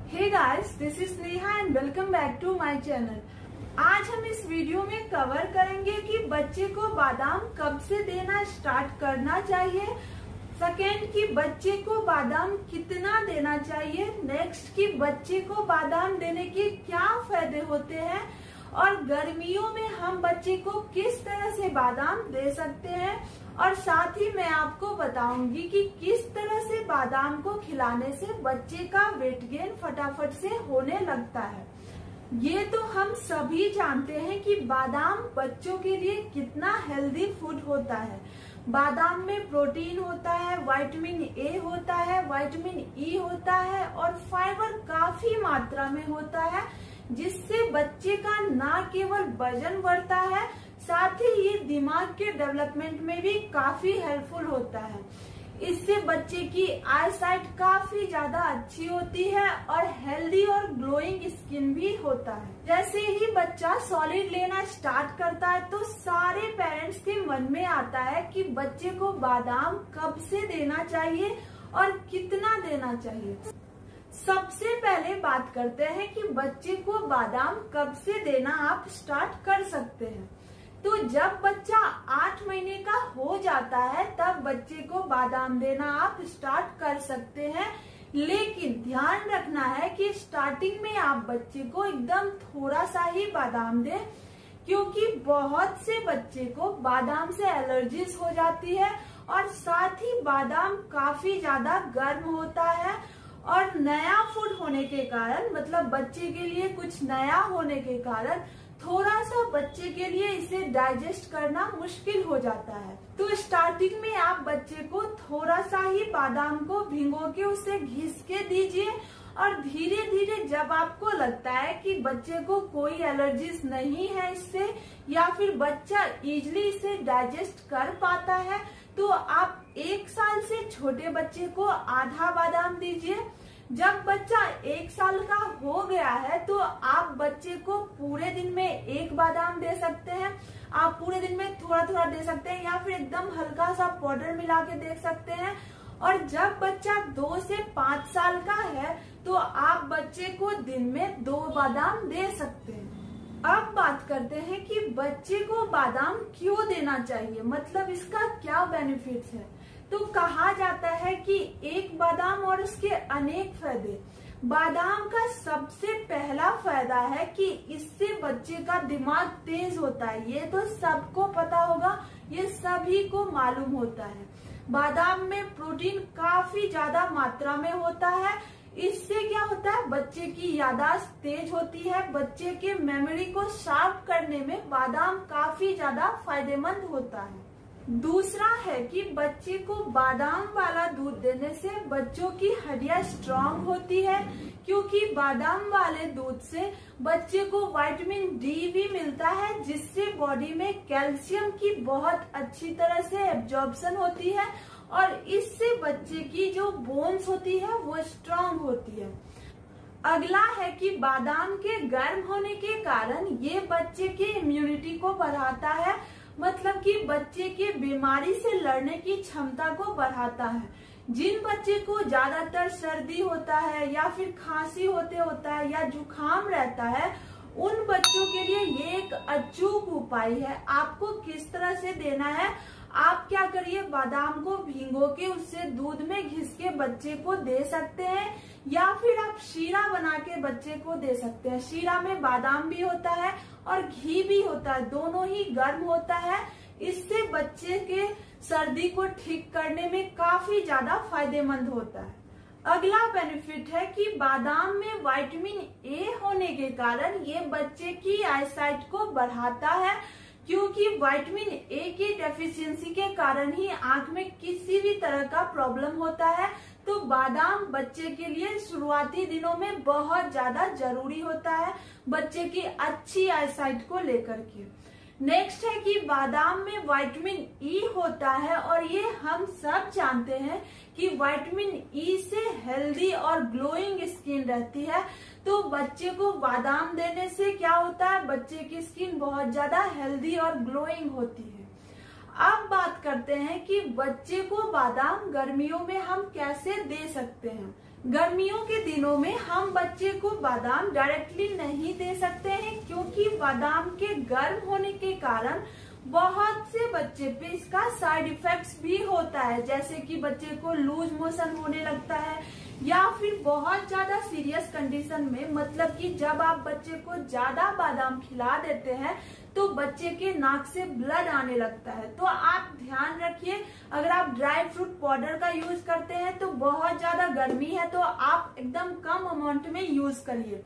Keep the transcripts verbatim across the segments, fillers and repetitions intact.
Hey guys, this is Neha and welcome back to my channel. आज हम इस video में कवर करेंगे कि बच्चे को बादाम कब से देना स्टार्ट करना चाहिए, सेकेंड कि बच्चे को बादाम कितना देना चाहिए, नेक्स्ट कि बच्चे को बादाम देने के क्या फायदे होते हैं और गर्मियों में हम बच्चे को किस तरह से बादाम दे सकते हैं, और साथ ही मैं आपको बताऊंगी कि किस तरह से बादाम को खिलाने से बच्चे का वेट गेन फटाफट से होने लगता है। ये तो हम सभी जानते हैं कि बादाम बच्चों के लिए कितना हेल्दी फूड होता है। बादाम में प्रोटीन होता है, विटामिन ए होता है, विटामिन ई होता है और फाइबर काफी मात्रा में होता है, जिससे बच्चे का न केवल वजन बढ़ता है, साथ ही ये दिमाग के डेवलपमेंट में भी काफी हेल्पफुल होता है। इससे बच्चे की आई साइट काफी ज्यादा अच्छी होती है और हेल्दी और ग्लोइंग स्किन भी होता है। जैसे ही बच्चा सॉलिड लेना स्टार्ट करता है तो सारे पेरेंट्स के मन में आता है कि बच्चे को बादाम कब से देना चाहिए और कितना देना चाहिए। सबसे पहले बात करते हैं कि बच्चे को बादाम कब से देना आप स्टार्ट कर सकते हैं। तो जब बच्चा आठ महीने का हो जाता है तब बच्चे को बादाम देना आप स्टार्ट कर सकते हैं, लेकिन ध्यान रखना है कि स्टार्टिंग में आप बच्चे को एकदम थोड़ा सा ही बादाम दें, क्योंकि बहुत से बच्चे को बादाम से एलर्जीज हो जाती है और साथ ही बादाम काफी ज्यादा गर्म होता है और नया फूड होने के कारण, मतलब बच्चे के लिए कुछ नया होने के कारण थोड़ा सा बच्चे के लिए इसे डाइजेस्ट करना मुश्किल हो जाता है। तो स्टार्टिंग में आप बच्चे को थोड़ा सा ही बादाम को भिगो के उसे घिस के दीजिए और धीरे धीरे जब आपको लगता है कि बच्चे को कोई एलर्जीज नहीं है इससे, या फिर बच्चा इजीली इसे डाइजेस्ट कर पाता है, तो आप एक साल से छोटे बच्चे को आधा बादाम दीजिए। जब बच्चा एक साल का हो गया है तो आप बच्चे को पूरे दिन में एक बादाम दे सकते हैं, आप पूरे दिन में थोड़ा थोड़ा दे सकते हैं, या फिर एकदम हल्का सा पाउडर मिला के दे सकते हैं। और जब बच्चा दो से पाँच साल का है तो आप बच्चे को दिन में दो बादाम दे सकते हैं। अब बात करते हैं कि बच्चे को बादाम क्यों देना चाहिए, मतलब इसका क्या बेनिफिट्स है। तो कहा जाता है कि एक बादाम और उसके अनेक फायदे। बादाम का सबसे पहला फायदा है कि इससे बच्चे का दिमाग तेज होता है। ये तो सबको पता होगा, ये सभी को मालूम होता है। बादाम में प्रोटीन काफी ज्यादा मात्रा में होता है। इससे क्या होता है, बच्चे की याददाश्त तेज होती है, बच्चे के मेमोरी को शार्प करने में बादाम काफी ज्यादा फायदेमंद होता है। दूसरा है कि बच्चे को बादाम वाला दूध देने से बच्चों की हड्डियां स्ट्रांग होती है, क्योंकि बादाम वाले दूध से बच्चे को विटामिन डी भी मिलता है, जिससे बॉडी में कैल्शियम की बहुत अच्छी तरह से एब्जॉर्प्शन होती है और इससे बच्चे की जो बोन्स होती है वो स्ट्रांग होती है। अगला है कि बादाम के गर्म होने के कारण ये बच्चे के इम्यूनिटी को बढ़ाता है, मतलब कि बच्चे के बीमारी से लड़ने की क्षमता को बढ़ाता है। जिन बच्चे को ज्यादातर सर्दी होता है या फिर खांसी होते होता है या जुकाम रहता है, उन बच्चों के लिए ये एक अचूक उपाय है। आपको किस तरह से देना है, आप क्या करिए, बादाम को भिगो के उससे दूध में घिस के बच्चे को दे सकते हैं, या फिर आप शीरा बना के बच्चे को दे सकते हैं। शीरा में बादाम भी होता है और घी भी होता है, दोनों ही गर्म होता है। इससे बच्चे के सर्दी को ठीक करने में काफी ज्यादा फायदेमंद होता है। अगला बेनिफिट है कि बादाम में विटामिन ए होने के कारण ये बच्चे की आईसाइट को बढ़ाता है, क्योंकि विटामिन ए की डेफिशिएंसी के कारण ही आंख में किसी भी तरह का प्रॉब्लम होता है। तो बादाम बच्चे के लिए शुरुआती दिनों में बहुत ज्यादा जरूरी होता है, बच्चे की अच्छी आईसाइट को लेकर के। नेक्स्ट है कि बादाम में विटामिन ई होता है और ये हम सब जानते हैं कि विटामिन ई से हेल्दी और ग्लोइंग स्किन रहती है। तो बच्चे को बादाम देने से क्या होता है, बच्चे की स्किन बहुत ज्यादा हेल्दी और ग्लोइंग होती है। अब बात करते हैं कि बच्चे को बादाम गर्मियों में हम कैसे दे सकते हैं। गर्मियों के दिनों में हम बच्चे को बादाम डायरेक्टली नहीं दे सकते हैं, क्योंकि बादाम के गर्म होने के कारण बहुत से बच्चे पे इसका साइड इफेक्ट्स भी होता है, जैसे कि बच्चे को लूज मोशन होने लगता है, या फिर बहुत ज्यादा सीरियस कंडीशन में, मतलब कि जब आप बच्चे को ज्यादा बादाम खिला देते हैं तो बच्चे के नाक से ब्लड आने लगता है। तो आप ध्यान रखिए, अगर आप ड्राई फ्रूट पाउडर का यूज करते हैं तो बहुत ज्यादा गर्मी है तो आप एकदम कम अमाउंट में यूज करिए।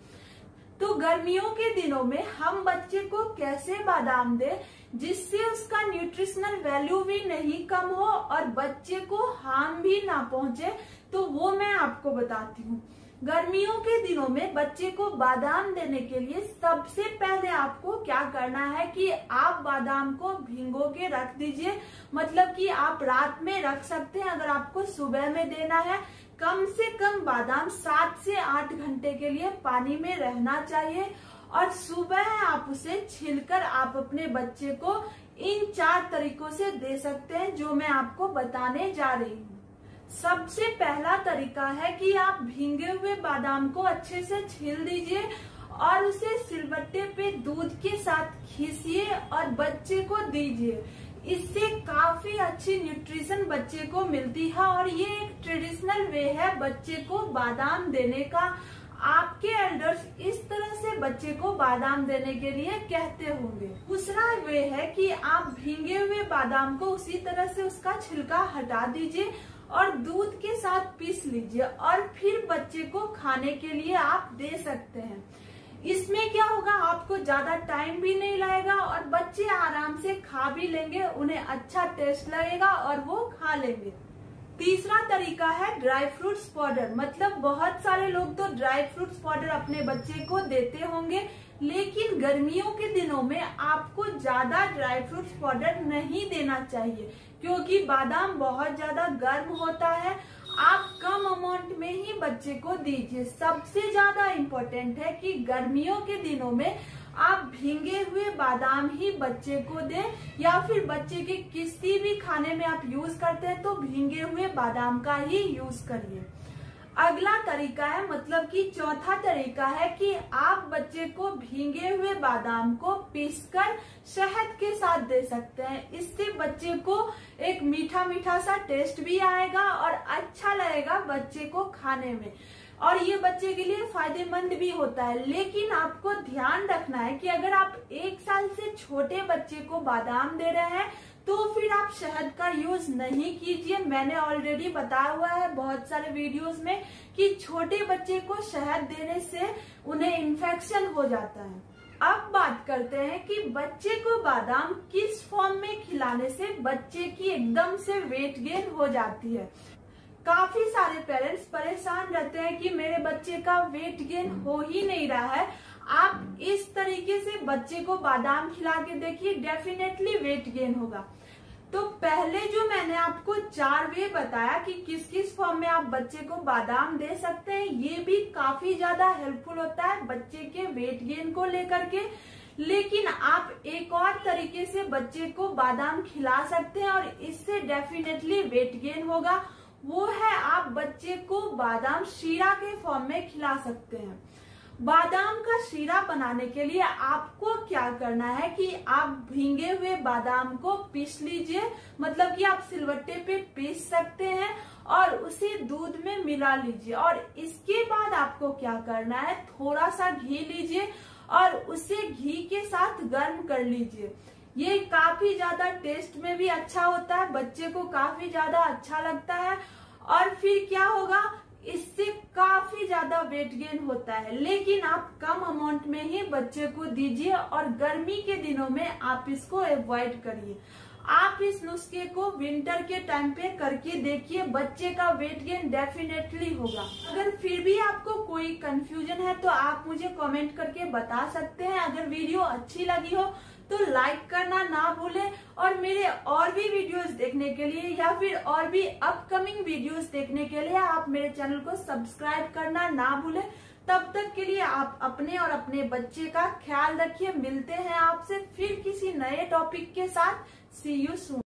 तो गर्मियों के दिनों में हम बच्चे को कैसे बादाम दें जिससे उसका न्यूट्रिशनल वैल्यू भी नहीं कम हो और बच्चे को हार्म भी ना पहुंचे, तो वो मैं आपको बताती हूँ। गर्मियों के दिनों में बच्चे को बादाम देने के लिए सबसे पहले आपको क्या करना है कि आप बादाम को भिगो के रख दीजिए। मतलब कि आप रात में रख सकते हैं, अगर आपको सुबह में देना है कम से कम बादाम सात से आठ घंटे के लिए पानी में रहना चाहिए, और सुबह आप उसे छीलकर आप अपने बच्चे को इन चार तरीकों से दे सकते हैं जो मैं आपको बताने जा रही हूँ। सबसे पहला तरीका है कि आप भीगे हुए बादाम को अच्छे से छील दीजिए और उसे सिलबट्टे पे दूध के साथ खींचिए और बच्चे को दीजिए। इससे काफी अच्छी न्यूट्रिशन बच्चे को मिलती है और ये एक ट्रेडिशनल वे है बच्चे को बादाम देने का। आपके एल्डर्स इस तरह से बच्चे को बादाम देने के लिए कहते होंगे। दूसरा वे है कि आप भीगे हुए बादाम को उसी तरह से उसका छिलका हटा दीजिए और दूध के साथ पीस लीजिए और फिर बच्चे को खाने के लिए आप दे सकते हैं। इसमें क्या होगा, आपको ज्यादा टाइम भी नहीं लगेगा और बच्चे आराम से खा भी लेंगे, उन्हें अच्छा टेस्ट लगेगा और वो खा लेंगे। तीसरा तरीका है ड्राई फ्रूट्स पाउडर। मतलब बहुत सारे लोग तो ड्राई फ्रूट्स पाउडर अपने बच्चे को देते होंगे, लेकिन गर्मियों के दिनों में आपको ज्यादा ड्राई फ्रूट्स पाउडर नहीं देना चाहिए, क्योंकि बादाम बहुत ज्यादा गर्म होता है। आप कम अमाउंट में ही बच्चे को दीजिए। सबसे ज्यादा इम्पोर्टेंट है कि गर्मियों के दिनों में आप भीगे हुए बादाम ही बच्चे को दें, या फिर बच्चे के किसी भी खाने में आप यूज करते हैं तो भीगे हुए बादाम का ही यूज करिए। अगला तरीका है, मतलब कि चौथा तरीका है कि आप बच्चे को भीगे हुए बादाम को पीसकर शहद के साथ दे सकते हैं। इससे बच्चे को एक मीठा मीठा सा टेस्ट भी आएगा और अच्छा लगेगा बच्चे को खाने में, और ये बच्चे के लिए फायदेमंद भी होता है। लेकिन आपको ध्यान रखना है कि अगर आप एक साल से छोटे बच्चे को बादाम दे रहे हैं तो फिर आप शहद का यूज नहीं कीजिए। मैंने ऑलरेडी बताया हुआ है बहुत सारे वीडियोस में कि छोटे बच्चे को शहद देने से उन्हें इन्फेक्शन हो जाता है। अब बात करते हैं कि बच्चे को बादाम किस फॉर्म में खिलाने से बच्चे की एकदम से वेट गेन हो जाती है। काफी सारे पेरेंट्स परेशान रहते हैं कि मेरे बच्चे का वेट गेन हो ही नहीं रहा है। आप इस तरीके से बच्चे को बादाम खिला के देखिए, डेफिनेटली वेट गेन होगा। तो पहले जो मैंने आपको चार वे बताया कि किस किस फॉर्म में आप बच्चे को बादाम दे सकते हैं, ये भी काफी ज्यादा हेल्पफुल होता है बच्चे के वेट गेन को लेकर के। लेकिन आप एक और तरीके से बच्चे को बादाम खिला सकते हैं और इससे डेफिनेटली वेट गेन होगा, वो है आप बच्चे को बादाम शीरा के फॉर्म में खिला सकते हैं। बादाम का शीरा बनाने के लिए आपको क्या करना है कि आप भीगे हुए बादाम को पीस लीजिए। मतलब कि आप सिलबट्टे पे पीस सकते हैं और उसे दूध में मिला लीजिए, और इसके बाद आपको क्या करना है, थोड़ा सा घी लीजिए और उसे घी के साथ गर्म कर लीजिए। ये काफी ज्यादा टेस्ट में भी अच्छा होता है, बच्चे को काफी ज्यादा अच्छा लगता है, और फिर क्या होगा, इससे काफी ज्यादा वेट गेन होता है। लेकिन आप कम अमाउंट में ही बच्चे को दीजिए और गर्मी के दिनों में आप इसको अवॉइड करिए। आप इस नुस्खे को विंटर के टाइम पे करके देखिए, बच्चे का वेट गेन डेफिनेटली होगा। अगर फिर भी आपको कोई कंफ्यूजन है तो आप मुझे कमेंट करके बता सकते हैं। अगर वीडियो अच्छी लगी हो तो लाइक करना ना भूलें, और मेरे और भी वीडियोस देखने के लिए या फिर और भी अपकमिंग वीडियोस देखने के लिए आप मेरे चैनल को सब्सक्राइब करना ना भूलें। तब तक के लिए आप अपने और अपने बच्चे का ख्याल रखिए। मिलते हैं आपसे फिर किसी नए टॉपिक के साथ। See you soon.